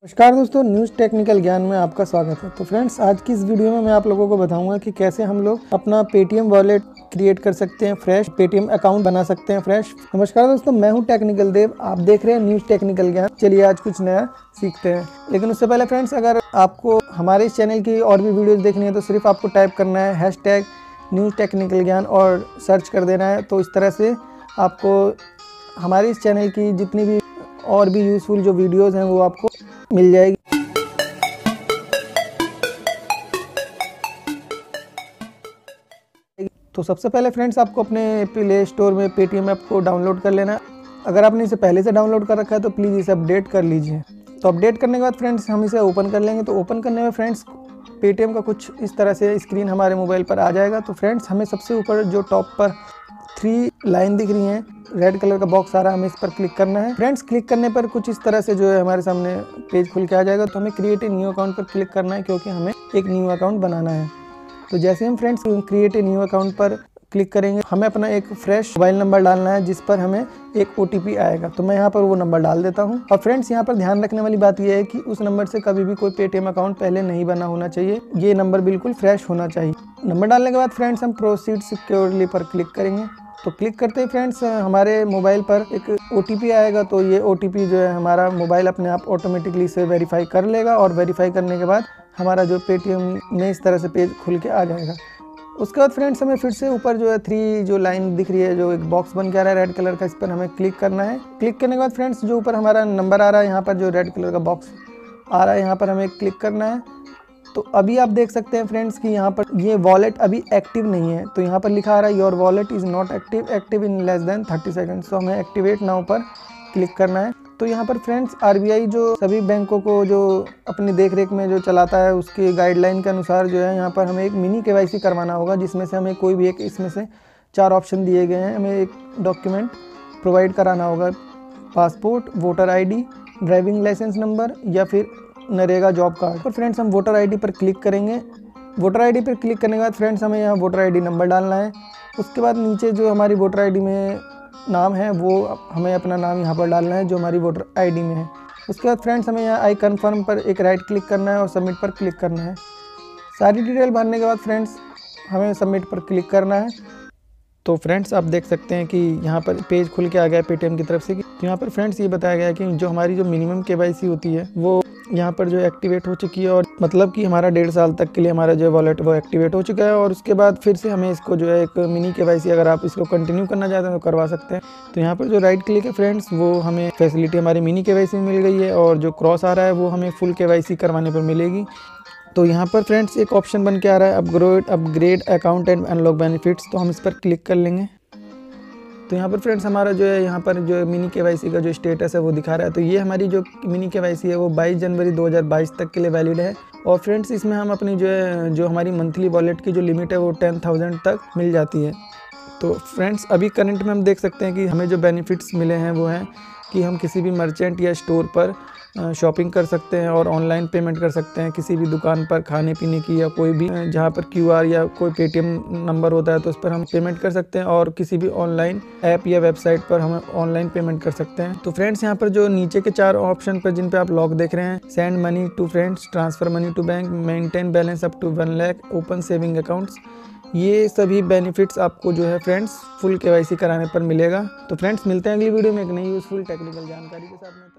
नमस्कार दोस्तों, news technical ज्ञान में आपका स्वागत है। तो फ्रेंड्स, आज की इस वीडियो में मैं आप लोगों को बताऊंगा कि कैसे हम लोग अपना पेटीएम वॉलेट क्रिएट कर सकते हैं, फ्रेश पेटीएम अकाउंट बना सकते हैं फ्रेश। नमस्कार दोस्तों, मैं हूं टेक्निकल देव, आप देख रहे हैं न्यूज़ टेक्निकल ज्ञान। चलिए आज कुछ नया सीखते हैं। लेकिन उससे पहले फ्रेंड्स, अगर आपको हमारे इस चैनल की और भी वीडियोज़ देखनी है तो सिर्फ आपको टाइप करना है हैशटैग न्यूज़ टेक्निकल ज्ञान और सर्च कर देना है। तो इस तरह से आपको हमारे इस चैनल की जितनी भी और भी यूज़फुल जो वीडियोज़ हैं वो आपको मिल जाएगी। तो सबसे पहले फ्रेंड्स, आपको अपने प्ले स्टोर में पेटीएम ऐप को डाउनलोड कर लेना है। अगर आपने इसे पहले से डाउनलोड कर रखा है तो प्लीज़ इसे अपडेट कर लीजिए। तो अपडेट करने के बाद फ्रेंड्स हम इसे ओपन कर लेंगे। तो ओपन करने में फ्रेंड्स पेटीएम का कुछ इस तरह से स्क्रीन हमारे मोबाइल पर आ जाएगा। तो फ्रेंड्स, हमें सबसे ऊपर जो टॉप पर 3 लाइन दिख रही हैं, रेड कलर का बॉक्स आ रहा है, हमें इस पर क्लिक करना है। फ्रेंड्स, क्लिक करने पर कुछ इस तरह से जो है हमारे सामने पेज खुल के आ जाएगा। तो हमें क्रिएट ए न्यू अकाउंट पर क्लिक करना है, क्योंकि हमें एक न्यू अकाउंट बनाना है। तो जैसे हम friends create a new account पर क्लिक करेंगे, हमें अपना एक फ्रेश मोबाइल नंबर डालना है जिस पर हमें एक OTP आएगा। तो मैं यहाँ पर वो नंबर डाल देता हूँ। और फ्रेंड्स, यहाँ पर ध्यान रखने वाली बात यह है कि उस नंबर से कभी भी कोई पेटीएम अकाउंट पहले नहीं बना होना चाहिए। ये नंबर बिल्कुल फ्रेश होना चाहिए। नंबर डालने के बाद फ्रेंड्स हम प्रोसीड सिक्योरली पर क्लिक करेंगे। तो क्लिक करते ही फ्रेंड्स हमारे मोबाइल पर एक OTP आएगा। तो ये OTP जो है हमारा मोबाइल अपने आप ऑटोमेटिकली इसे वेरीफाई कर लेगा, और वेरीफाई करने के बाद हमारा जो पेटीएम में इस तरह से पेज खुल के आ जाएगा। उसके बाद फ्रेंड्स हमें फिर से ऊपर जो है 3 जो लाइन दिख रही है, जो एक बॉक्स बन के आ रहा है रेड कलर का, इस पर हमें क्लिक करना है। क्लिक करने के बाद फ्रेंड्स जो ऊपर हमारा नंबर आ रहा है, यहाँ पर जो रेड कलर का बॉक्स आ रहा है, यहाँ पर हमें क्लिक करना है। तो अभी आप देख सकते हैं फ्रेंड्स कि यहाँ पर ये वॉलेट अभी एक्टिव नहीं है। तो यहाँ पर लिखा आ रहा है your wallet is not active in less than 30 seconds. तो हमें एक्टिवेट नाउ पर क्लिक करना है। तो यहाँ पर फ्रेंड्स RBI जो सभी बैंकों को जो अपनी देख रेख में जो चलाता है, उसकी गाइडलाइन के अनुसार जो है यहाँ पर हमें एक मिनी KYC करवाना होगा, जिसमें से हमें कोई भी एक, इसमें से 4 ऑप्शन दिए गए हैं। हमें एक डॉक्यूमेंट प्रोवाइड कराना होगा, passport, voter ID, driving licence number या फिर नरेगा जॉब कार्ड। तो फ्रेंड्स हम वोटर ID पर क्लिक करेंगे। वोटर ID पर क्लिक करने के बाद फ्रेंड्स हमें यहाँ वोटर ID नंबर डालना है। उसके बाद नीचे जो हमारी वोटर ID में नाम है वो हमें अपना नाम यहाँ पर डालना है जो हमारी वोटर ID में है। उसके बाद फ्रेंड्स हमें यहाँ आई कन्फर्म पर एक राइट क्लिक करना है और सबमिट पर क्लिक करना है। सारी डिटेल भरने के बाद फ्रेंड्स हमें सबमिट पर क्लिक करना है। तो फ्रेंड्स आप देख सकते हैं कि यहाँ पर पेज खुल के आ गया पेटीएम की तरफ से। तो यहाँ पर फ्रेंड्स ये बताया गया है कि जो हमारी जो मिनिमम KYC होती है वो यहाँ पर जो एक्टिवेट हो चुकी है, और मतलब कि हमारा 1.5 साल तक के लिए हमारा जो वॉलेट वो एक्टिवेट हो चुका है। और उसके बाद फिर से हमें इसको जो है एक मिनी KYC अगर आप इसको कंटिन्यू करना चाहते हैं तो करवा सकते हैं। तो यहाँ पर जो राइट क्लिक है फ्रेंड्स, वो हमें फैसिलिटी हमारी मिनी KYC में मिल गई है, और जो क्रॉस आ रहा है वो हमें फुल KYC करवाने पर मिलेगी। तो यहाँ पर फ्रेंड्स एक ऑप्शन बन के आ रहा है upgrade account and unlock benefits. तो हम इस पर क्लिक कर लेंगे। तो यहाँ पर फ्रेंड्स हमारा जो है यहाँ पर जो मिनी KYC का जो स्टेटस है वो दिखा रहा है। तो ये हमारी जो मिनी KYC है वो 22 जनवरी 2022 तक के लिए वैलिड है। और फ्रेंड्स इसमें हम अपनी जो हमारी मंथली वॉलेट की जो लिमिट है वो 10,000 तक मिल जाती है। तो फ्रेंड्स अभी करंट में हम देख सकते हैं कि हमें जो बेनिफिट्स मिले हैं वो हैं कि हम किसी भी मर्चेंट या स्टोर पर शॉपिंग कर सकते हैं और ऑनलाइन पेमेंट कर सकते हैं। किसी भी दुकान पर खाने पीने की या कोई भी जहाँ पर QR या कोई पेटीएम नंबर होता है तो उस पर हम पेमेंट कर सकते हैं, और किसी भी ऑनलाइन ऐप या वेबसाइट पर हम ऑनलाइन पेमेंट कर सकते हैं। तो फ्रेंड्स यहाँ पर जो नीचे के 4 ऑप्शन पर जिन पे आप लॉक देख रहे हैं, send money to friends, transfer money to bank, maintain balance up to 1 lakh, open saving accounts, ये सभी बेनिफिट्स आपको जो है फ्रेंड्स फुल KYC कराने पर मिलेगा। तो फ्रेंड्स मिलते हैं अगली वीडियो में एक नई यूज़फुल टेक्निकल जानकारी के साथ में।